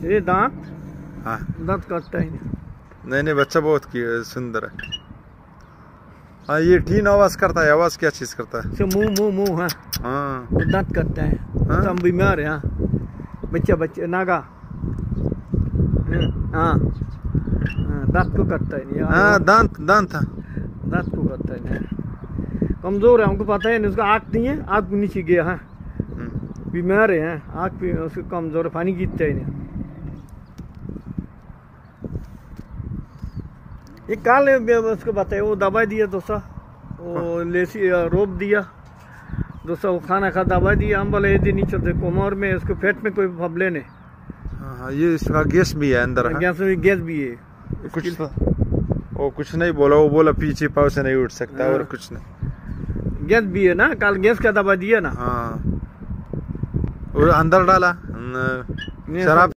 ये दांत, हाँ दांत काटता है। नहीं बच्चा बहुत सुंदर है। हाँ ये ठीन आवाज करता है। आवाज क्या चीज करता है? मुंह हाँ। हाँ दांत काटता है। हाँ? हम बीमार है। हाँ बच्चे नागा। हाँ दांत को काटता है। हाँ दांत को काटता है। कमजोर है, हमको पता है नहीं। उसका आँख नहीं है, आँख नीचे गया है। बीमार है, आँख भी उसको कमजोर है, पानी गिरता है नहीं। ये काल उसको बताए, वो दवाई दिया दोसा, वो लेसी रोप दिया दोसा, वो खाना खा दवाई दिया। हम बोले ये दिन नहीं चलते, कोमर में उसको पेट में कोई प्रॉब्लम है। हाँ ये इसका गैस भी है अंदर। गैस भी है कुछ वो कुछ नहीं बोला, वो बोला पीछे पाँव से नहीं उठ सकता। और कुछ नहीं, गैस भी है ना। कल गैस का दवा दिया ना। हाँ और अंदर डाला शराब।